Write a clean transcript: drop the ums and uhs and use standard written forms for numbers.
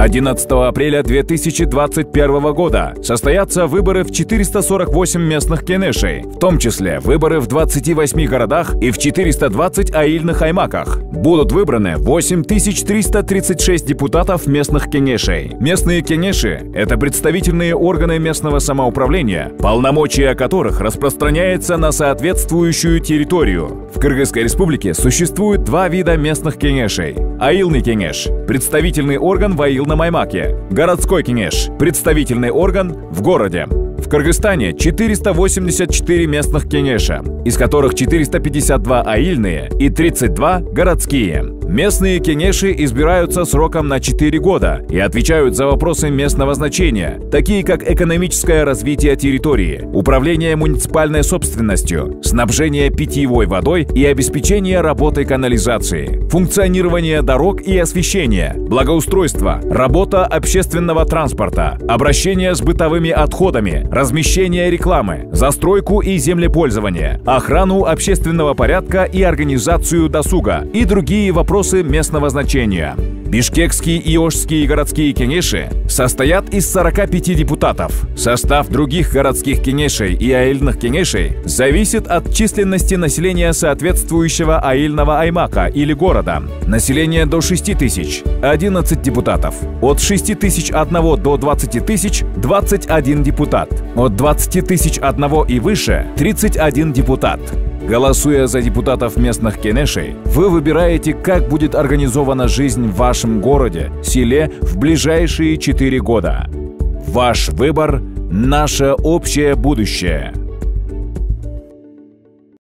11 апреля 2021 года состоятся выборы в 448 местных кенешей, в том числе выборы в 28 городах и в 420 аильных аймаках. Будут выбраны 8336 депутатов местных кенешей. Местные кенеши – это представительные органы местного самоуправления, полномочия которых распространяется на соответствующую территорию. В Кыргызской республике существует два вида местных кенешей. Аилный кенеш – представительный орган в аилном аймаке. Городской кенеш – представительный орган в городе. В Кыргызстане 484 местных кенеша, из которых 452 аильные и 32 городские. Местные кенеши избираются сроком на 4 года и отвечают за вопросы местного значения, такие как экономическое развитие территории, управление муниципальной собственностью, снабжение питьевой водой и обеспечение работы канализации, функционирование дорог и освещения, благоустройство, работа общественного транспорта, обращение с бытовыми отходами, размещение рекламы, застройку и землепользование, охрану общественного порядка и организацию досуга и другие вопросы местного значения. Бишкекские и Ошские городские кенеши состоят из 45 депутатов. Состав других городских кенешей и аильных кенешей зависит от численности населения соответствующего аильного аймака или города. Население до 6 тысяч – 11 депутатов. От 6 тысяч 1 до 20 тысяч – 21 депутат. От 20 тысяч 1 и выше – 31 депутат. Голосуя за депутатов местных кенешей, вы выбираете, как будет организована жизнь в вашем городе, селе в ближайшие 4 года. Ваш выбор – наше общее будущее.